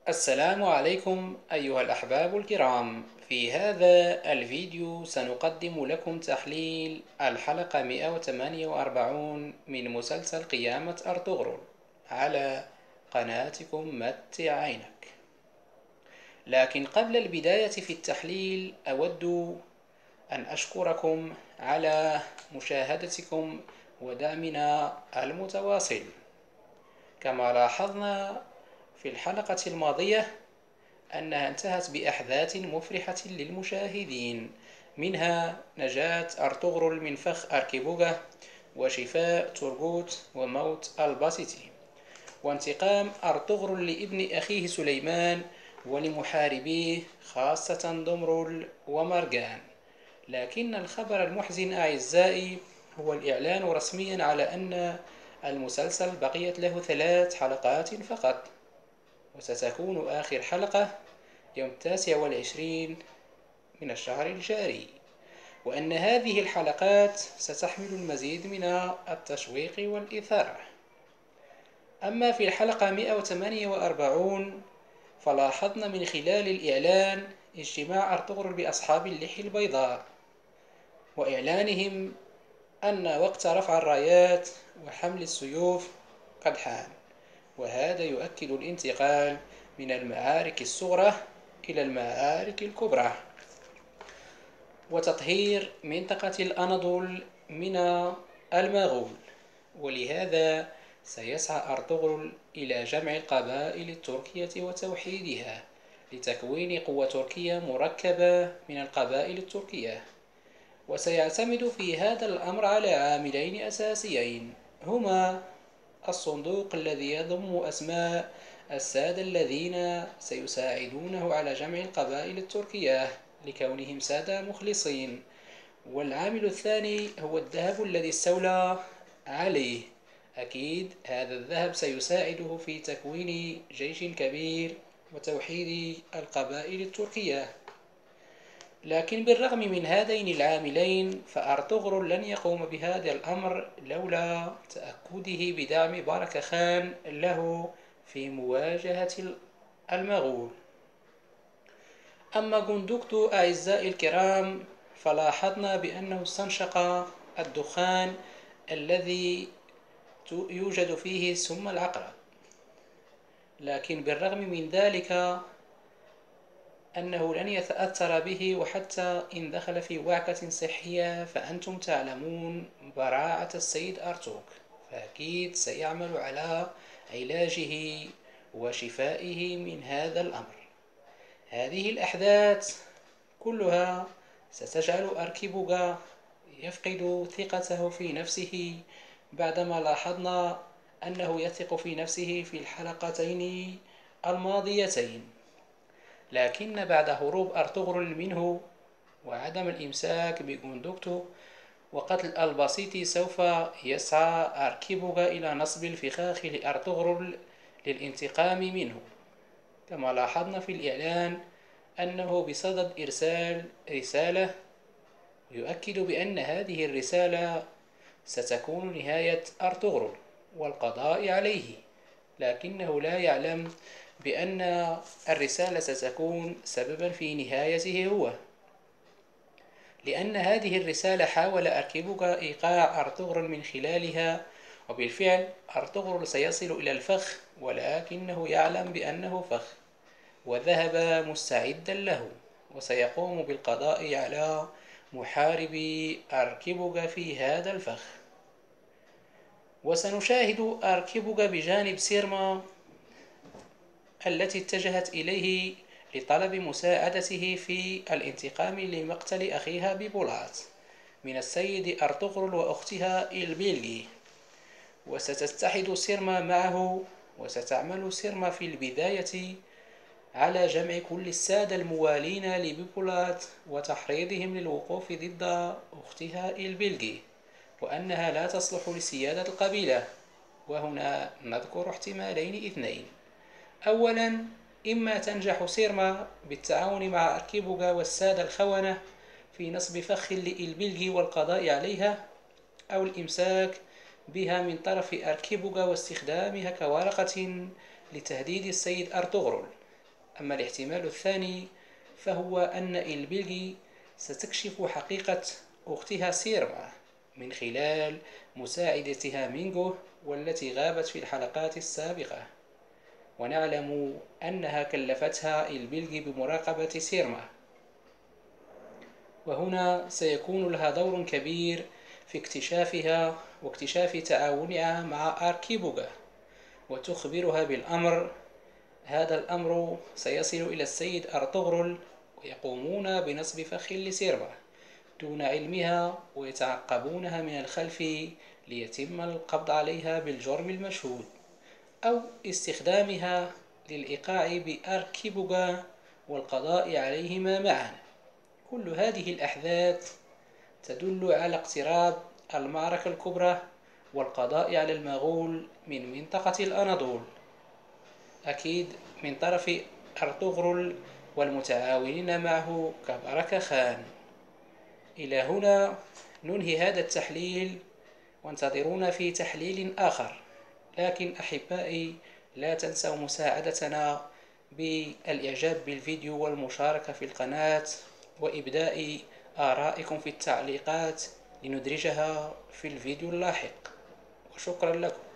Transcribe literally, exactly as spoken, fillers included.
السلام عليكم أيها الأحباب الكرام. في هذا الفيديو سنقدم لكم تحليل الحلقة مئة وثمانية وأربعين من مسلسل قيامة أرطغرل على قناتكم متع عينك. لكن قبل البداية في التحليل أود أن أشكركم على مشاهدتكم ودعمنا المتواصل. كما لاحظنا في الحلقة الماضية أنها انتهت بأحداث مفرحة للمشاهدين، منها نجاة أرطغرل من فخ أركيبوغا، وشفاء تورغوت، وموت الباسيتي، وانتقام أرطغرل لابن أخيه سليمان ولمحاربيه خاصة دمرل ومرجان. لكن الخبر المحزن أعزائي هو الإعلان رسميا على أن المسلسل بقيت له ثلاث حلقات فقط، وستكون آخر حلقة يوم التاسع والعشرين من الشهر الجاري، وأن هذه الحلقات ستحمل المزيد من التشويق والإثارة. أما في الحلقة مئة وثمانية وأربعين فلاحظنا من خلال الإعلان اجتماع أرطغرل بأصحاب اللحية البيضاء، وإعلانهم أن وقت رفع الرايات وحمل السيوف قد حان، وهذا يؤكد الانتقال من المعارك الصغرى إلى المعارك الكبرى وتطهير منطقة الأناضول من المغول. ولهذا سيسعى أرطغرل إلى جمع القبائل التركية وتوحيدها لتكوين قوة تركية مركبة من القبائل التركية، وسيعتمد في هذا الأمر على عاملين أساسيين، هما الصندوق الذي يضم أسماء السادة الذين سيساعدونه على جمع القبائل التركية لكونهم سادة مخلصين، والعامل الثاني هو الذهب الذي استولى عليه. أكيد هذا الذهب سيساعده في تكوين جيش كبير وتوحيد القبائل التركية. لكن بالرغم من هذين العاملين فأرطغرل لن يقوم بهذا الأمر لولا تأكده بدعم بارك خان له في مواجهة المغول. أما جندوكتو أعزائي الكرام فلاحظنا بأنه استنشق الدخان الذي يوجد فيه سم العقرب، لكن بالرغم من ذلك أنه لن يتأثر به، وحتى إن دخل في وعكة صحية فأنتم تعلمون براعة السيد أرتوك، فأكيد سيعمل على علاجه وشفائه من هذا الأمر. هذه الأحداث كلها ستجعل أركيبوغا يفقد ثقته في نفسه، بعدما لاحظنا أنه يثق في نفسه في الحلقتين الماضيتين. لكن بعد هروب أرطغرل منه وعدم الإمساك بجندوكتو وقتل الباسيتي سوف يسعى أركيبوغا إلى نصب الفخاخ لأرطغرل للانتقام منه. كما لاحظنا في الإعلان أنه بصدد إرسال رسالة يؤكد بأن هذه الرسالة ستكون نهاية أرطغرل والقضاء عليه، لكنه لا يعلم بأن الرسالة ستكون سببا في نهايته هو، لأن هذه الرسالة حاول أركيبوغا إيقاع أرطغرل من خلالها، وبالفعل أرطغرل سيصل إلى الفخ، ولكنه يعلم بأنه فخ وذهب مستعدا له، وسيقوم بالقضاء على محاربي أركيبوغا في هذا الفخ. وسنشاهد أركيبوغا بجانب سيرما التي اتجهت إليه لطلب مساعدته في الانتقام لمقتل أخيها ببولات من السيد أرطغرل وأختها إلبيلغي، وستتحد سيرما معه، وستعمل سيرما في البداية على جمع كل السادة الموالين لبيبولات وتحريضهم للوقوف ضد أختها إلبيلغي، وأنها لا تصلح لسيادة القبيلة. وهنا نذكر احتمالين اثنين: أولا، إما تنجح سيرما بالتعاون مع أركيبوغا والسادة الخونة في نصب فخ لإلبيلغي والقضاء عليها، أو الإمساك بها من طرف أركيبوغا واستخدامها كورقة لتهديد السيد أرطغرل أما الاحتمال الثاني فهو أن إلبيلغي ستكشف حقيقة أختها سيرما من خلال مساعدتها مينغو والتي غابت في الحلقات السابقة، ونعلم أنها كلفتها إلبيلغي بمراقبة سيرما، وهنا سيكون لها دور كبير في اكتشافها واكتشاف تعاونها مع أركيبوغا وتخبرها بالأمر. هذا الأمر سيصل إلى السيد أرطغرل ويقومون بنصب فخ لسيرما دون علمها ويتعقبونها من الخلف ليتم القبض عليها بالجرم المشهود أو استخدامها للإيقاع بأركيبوغا والقضاء عليهما معا. كل هذه الأحداث تدل على اقتراب المعركة الكبرى والقضاء على المغول من منطقة الأناضول، أكيد من طرف أرطغرل والمتعاونين معه كبركة خان. إلى هنا ننهي هذا التحليل، وانتظرونا في تحليل آخر، لكن أحبائي لا تنسوا مساعدتنا بالإعجاب بالفيديو والمشاركة في القناة وإبداء آرائكم في التعليقات لندرجها في الفيديو اللاحق، وشكرا لكم.